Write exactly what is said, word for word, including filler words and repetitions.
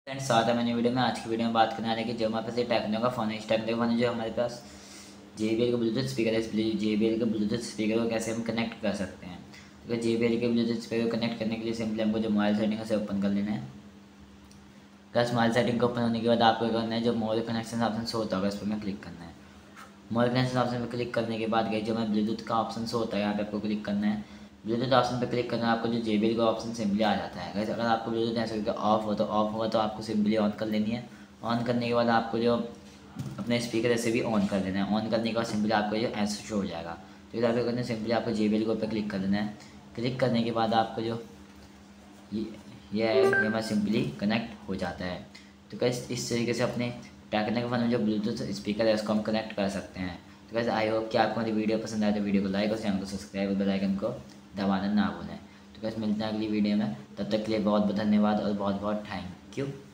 Friends स्वागत है मैंने वीडियो में। आज की वीडियो में बात करने वाले कि जो हमारे पास ये टेक्नो का फ़ोन है, इस टेक्नो का फ़ोन है जो हमारे पास जे बी एल का ब्लूटूथ स्पीकर है। इस जे बी एल के ब्लूटूथ स्पीकर को कैसे हम कनेक्ट कर सकते हैं। तो जे बी एल के ब्लूटूथ स्पीकर को कनेक्ट करने के लिए सिंपली हमको जो मोबाइल सेटिंग है उसे ओपन कर लेना है। प्लस मोबाइल सेटिंग को ओपन होने के बाद आपको करना है जो मोबाइल कनेक्शन ऑप्शन शो होता होगा, इस पर में क्लिक करना है। मोबाइल कनेक्शन ऑप्शन पर क्लिक करने के बाद गई जो हमें ब्लूटूथ का ऑप्शन शो होता है, यहाँ पे आपको क्लिक करना है। ब्लूटूथ ऑप्शन पर क्लिक करना है, आपको जो जे बी एल का ऑप्शन सिंपली आ जाता है। अगर आपको ब्लूटूथ ऐसे करके ऑफ हो तो ऑफ होगा तो आपको सिंपली ऑन कर लेनी है। ऑन करने के बाद आपको जो अपने स्पीकर ऐसे भी ऑन कर देना है। ऑन करने के बाद सिंपली आपको जो ऐसे शो हो जाएगा। तो इधर पे करना है, सिंपली आपको जे बी एल के ऊपर क्लिक कर देना है। क्लिक करने के बाद आपको जो ये ये है ये मैं सिंपली कनेक्ट हो जाता है। तो कैसे इस तरीके से अपने टेक्नो के फोन में जो ब्लूटूथ स्पीकर है उसको हम कनेक्ट कर सकते हैं। तो कैसे आई होप कि आपको मेरी वीडियो पसंद आए तो वीडियो को लाइक और चैनल को सब्सक्राइब और बेल आइकन को दबाना ना भूलें। तो कैसे मिलते हैं अगली वीडियो में, तब तक के लिए बहुत बहुत धन्यवाद और बहुत बहुत थैंक यू।